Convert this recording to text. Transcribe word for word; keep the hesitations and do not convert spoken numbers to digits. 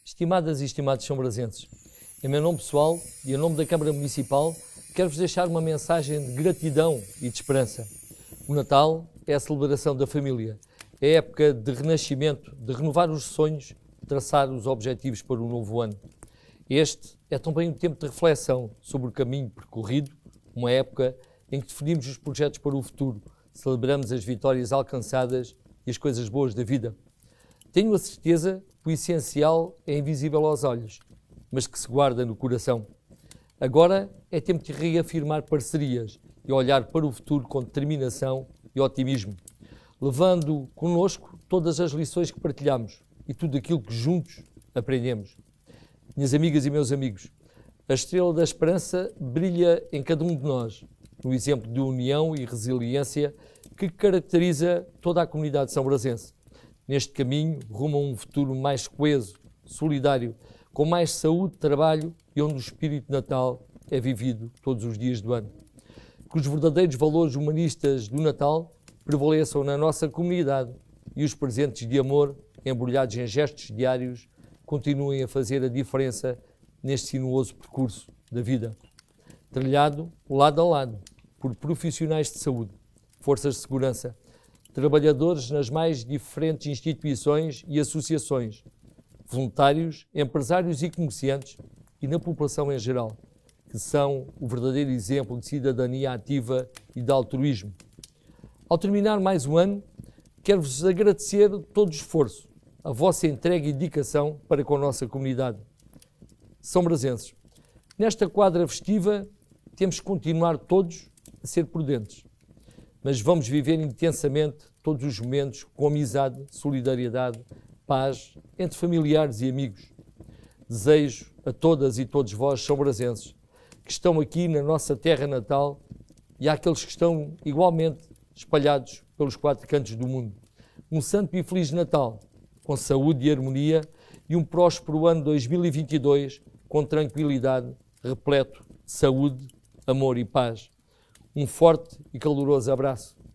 Estimadas e estimados são-brasenses, em meu nome pessoal e em nome da Câmara Municipal, quero-vos deixar uma mensagem de gratidão e de esperança. O Natal é a celebração da família, é a época de renascimento, de renovar os sonhos, de traçar os objetivos para o novo ano. Este é também um tempo de reflexão sobre o caminho percorrido, uma época em que definimos os projetos para o futuro, celebramos as vitórias alcançadas e as coisas boas da vida. Tenho a certeza que o essencial é invisível aos olhos, mas que se guarda no coração. Agora é tempo de reafirmar parcerias e olhar para o futuro com determinação e otimismo, levando connosco todas as lições que partilhamos e tudo aquilo que juntos aprendemos. Minhas amigas e meus amigos, a estrela da esperança brilha em cada um de nós, no exemplo de união e resiliência que caracteriza toda a comunidade são-brasense. Neste caminho, rumo a um futuro mais coeso, solidário, com mais saúde, trabalho e onde o espírito de Natal é vivido todos os dias do ano. Que os verdadeiros valores humanistas do Natal prevaleçam na nossa comunidade e os presentes de amor, embrulhados em gestos diários, continuem a fazer a diferença neste sinuoso percurso da vida. Trilhado lado a lado por profissionais de saúde, forças de segurança, trabalhadores nas mais diferentes instituições e associações, voluntários, empresários e comerciantes e na população em geral, que são o verdadeiro exemplo de cidadania ativa e de altruísmo. Ao terminar mais um ano, quero-vos agradecer todo o esforço, a vossa entrega e dedicação para com a nossa comunidade. São-brasenses, nesta quadra festiva temos que continuar todos a ser prudentes, mas vamos viver intensamente todos os momentos com amizade, solidariedade, paz entre familiares e amigos. Desejo a todas e todos vós, são-brasenses, que estão aqui na nossa terra natal e àqueles que estão igualmente espalhados pelos quatro cantos do mundo, um santo e feliz Natal, com saúde e harmonia, e um próspero ano dois mil e vinte e dois com tranquilidade, repleto de saúde, amor e paz. Um forte e caloroso abraço